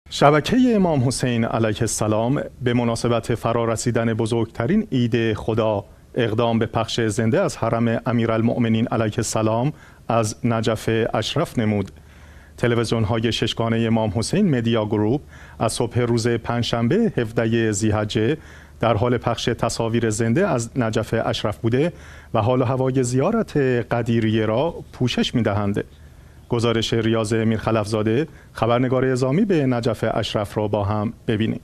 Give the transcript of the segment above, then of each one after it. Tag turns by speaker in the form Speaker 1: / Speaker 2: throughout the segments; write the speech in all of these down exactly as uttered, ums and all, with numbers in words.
Speaker 1: شبکه امام حسین علیه السلام به مناسبت فرارسیدن بزرگترین عید خدا اقدام به پخش زنده از حرم امیرالمؤمنین علیه السلام از نجف اشرف نمود. تلویزیون‌های ششگانه امام حسین مدیا گروپ از صبح روز پنجشنبه هفدهم ذی‌الحجه در حال پخش تصاویر زنده از نجف اشرف بوده و حال و هوای زیارت قدیریه را پوشش می‌دهند. گزارش ریاض میرخلفزاده خبرنگار اعزامی به نجف اشرف را با هم ببینیم.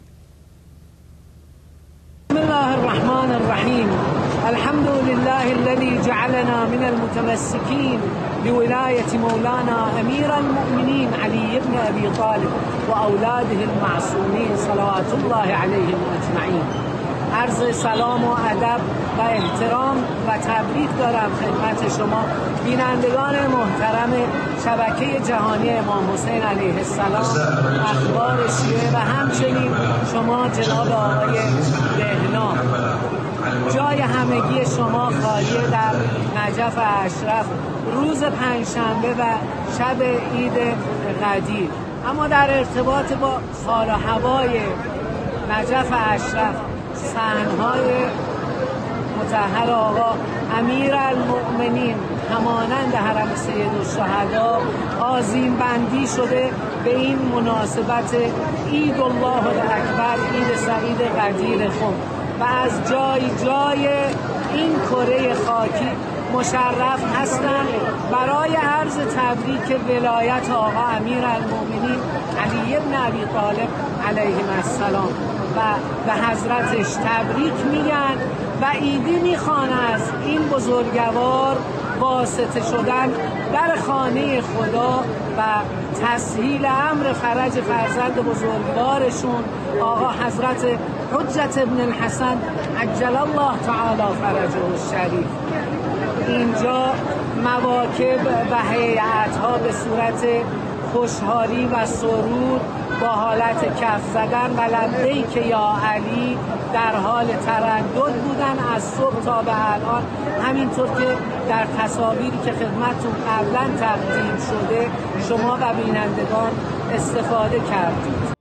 Speaker 2: بسم الله الرحمن الرحیم. الحمد لله الذي جعلنا من المتمسكين بولاية مولانا أمير المؤمنين علي بن أبي طالب وأولاده المعصومين صلوات الله عليهم أجمعين. عرض سلام و ادب و احترام و تبریک دارم خدمت شما بینندگان محترم شبکه جهانی امام حسین علیه السلام، اخبار شیعه و همچنین شما جناب آقای بهنام. جای همگی شما خالی در نجف اشرف روز پنجشنبه و شب عید قدیر. اما در ارتباط با حال و هوای نجف اشرف، صحنه‌های مطهر آقا امیرالمؤمنین همانند حرم سید الشهدا آذین بندی شده به این مناسبت عید الله اکبر، عید سعید قدیر خم و از جای جای این کره خاکی مشرف هستند برای عرض تبریک ولایت آقا امیرالمؤمنین علی بن ابی طالب علیه السلام و به حضرتش تبریک میگن و عیدی میخوان از این بزرگوار واسطه شدن در خانه خدا و تسهیل امر فرج فرزند بزرگوارشون آقا حضرت حجت ابن الحسن عجل الله تعالی فرجه الشریف. اینجا مواکب و هیئت‌ها به صورت خوشحالی و سرور با حالت کف زدن و لبیک یا علی در حال تردد بودن از صبح تا به الان، همینطور که در تصاویری که خدمتتون قبلا تقدیم شده شما و بینندگان استفاده کردید.